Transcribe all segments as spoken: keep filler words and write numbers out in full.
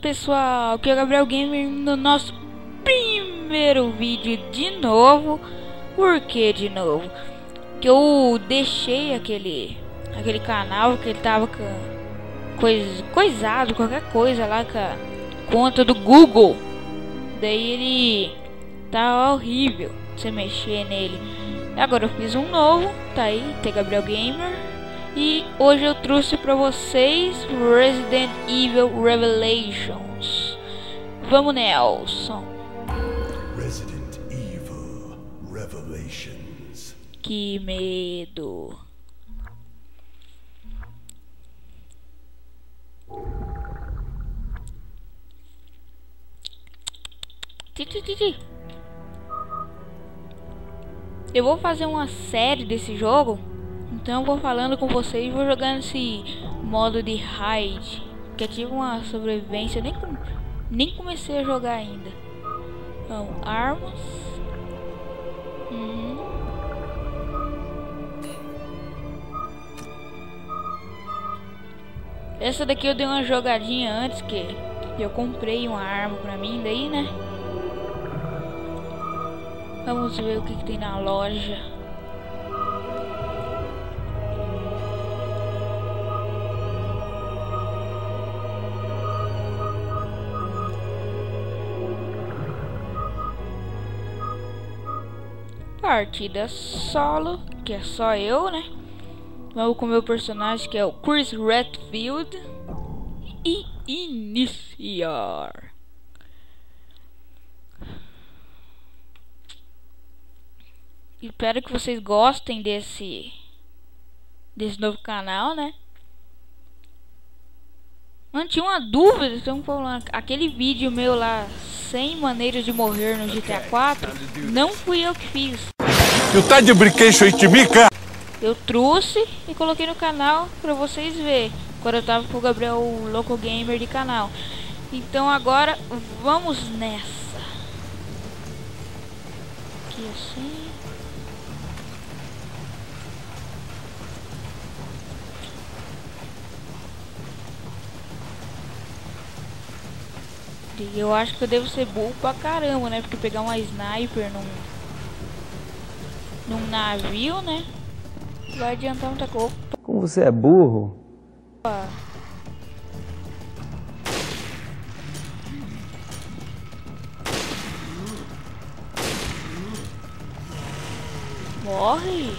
pessoal, aqui é o Gabriel Gamer no nosso primeiro vídeo de novo. Por que de novo? Que eu deixei aquele aquele canal que ele tava com coisa, coisado, qualquer coisa lá com a conta do Google. Daí ele tá horrível você mexer nele. Agora eu fiz um novo, tá aí, T Gabriel Gamer. E hoje eu trouxe pra vocês Resident Evil Revelations. Vamos, Nelson. Resident Evil Revelations. Que medo. Titi. Eu vou fazer uma série desse jogo. Então eu vou falando com vocês e vou jogando esse modo de raid, que é tipo uma sobrevivência. Eu nem, nem comecei a jogar ainda. Então, armas. Hum. Essa daqui eu dei uma jogadinha antes, que eu comprei uma arma pra mim daí, né? Vamos ver o que, que tem na loja. Partida solo, que é só eu, né? Vamos com o meu personagem, que é o Chris Redfield. E iniciar. Espero que vocês gostem desse desse novo canal, né? Mano, tinha uma dúvida, estão falando, aquele vídeo meu lá, cem maneiras de morrer no G T A quatro, não fui eu que fiz. You tá de brinquedo aí de mim, cara? Eu trouxe e coloquei no canal pra vocês verem, quando eu tava com o Gabriel Loco Gamer de canal. Então agora vamos nessa. Aqui assim. Eu acho que eu devo ser burro pra caramba, né? Porque pegar uma sniper num, num navio, né? Vai adiantar muita coisa. Como você é burro? Opa. Morre.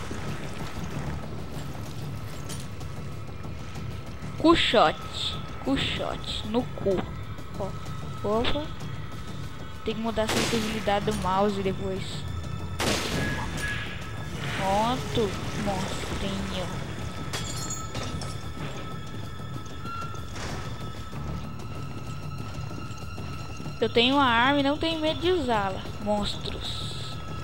Cuchote. Cuchote. No cu. Ó. Opa. Tem que mudar a sensibilidade do mouse depois. Pronto. Monstrinho. Eu tenho uma arma e não tenho medo de usá-la. Monstros.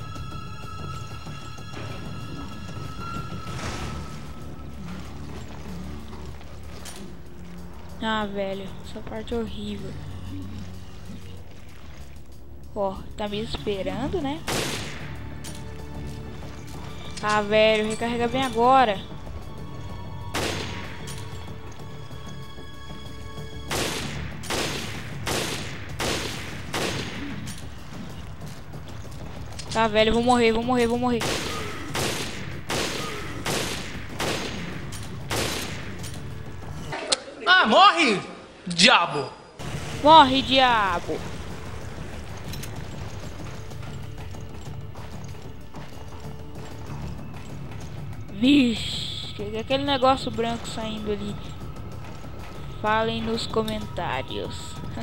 Ah, velho. Essa parte é horrível. Ó, tá me esperando, né? Ah, velho, recarrega bem agora. Tá, velho, vou morrer, vou morrer, vou morrer. Ah, morre, diabo! Morre, diabo! Vixe, aquele negócio branco saindo ali. Falem nos comentários.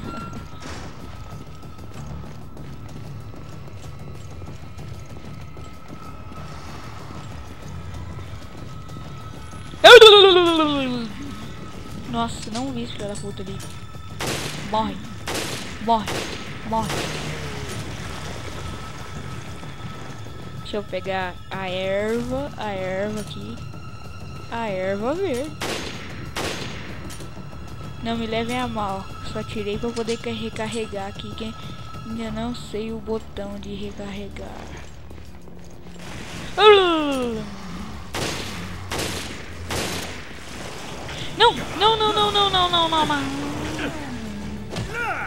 Nossa, não vi esse filho da puta ali. Morre. Morre. Morre. Deixa eu pegar a erva, a erva aqui, a erva verde. Não me levem a mal, só tirei pra poder recarregar aqui, que ainda não sei o botão de recarregar. Não, não, não, não, não, não, não, não, não.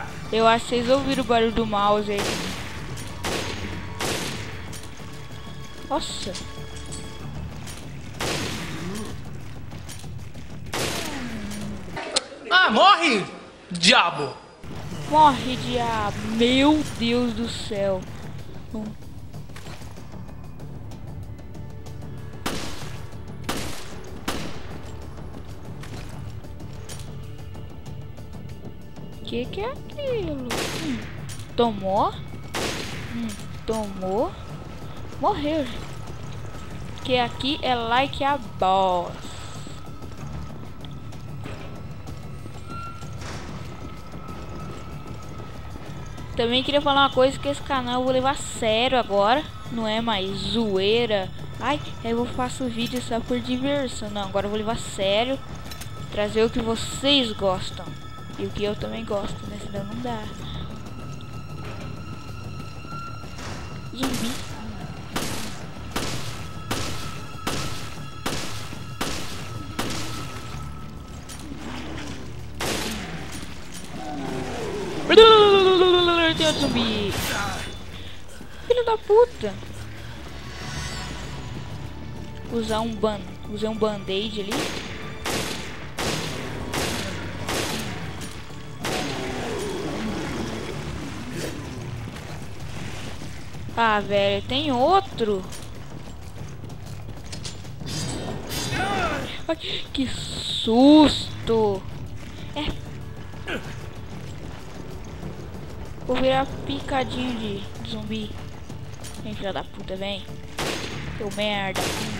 Eu acho que vocês ouviram o barulho do mouse aí. Nossa. Ah, morre, diabo! Morre, diabo. Meu Deus do céu. Hum. Que que é aquilo? Hum. Tomou? Hum. Tomou? Morreu. Que aqui é like a boss. Também queria falar uma coisa, que esse canal eu vou levar a sério agora. Não é mais zoeira. Ai, eu faço vídeo só por diversão. Não, agora eu vou levar a sério. Trazer o que vocês gostam. E o que eu também gosto, né? Senão não dá. Zumbi. Tem outro zumbi. Filho da puta. Usar um ban, usei um band-aid ali. Ah, velho, tem outro. Ai, que susto. É. Vou virar picadinho de zumbi. Vem, filha da puta, vem. Seu merda.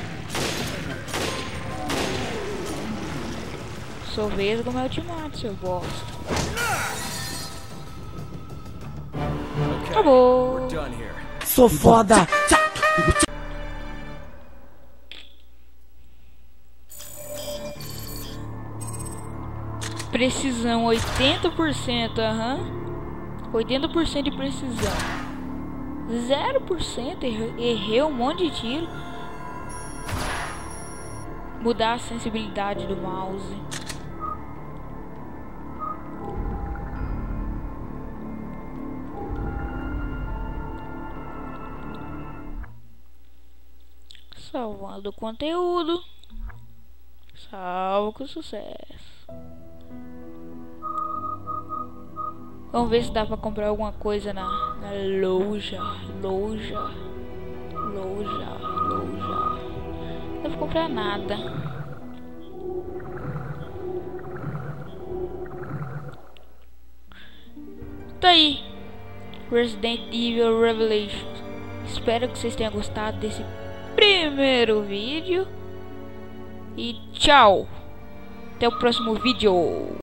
Sou vesgo, mas eu te mato, seu bosta. Acabou. Sou foda. Precisão oitenta por cento, aham. Uhum. oitenta por cento de precisão. zero por cento, errei, errei um monte de tiro. Mudar a sensibilidade do mouse. Salvando o conteúdo. Salvo com sucesso. Vamos ver se dá pra comprar alguma coisa na, na loja. Loja. Loja. Loja. Não dá pra comprar nada. Tá aí. Resident Evil Revelations. Espero que vocês tenham gostado desse primeiro vídeo. E tchau. Até o próximo vídeo.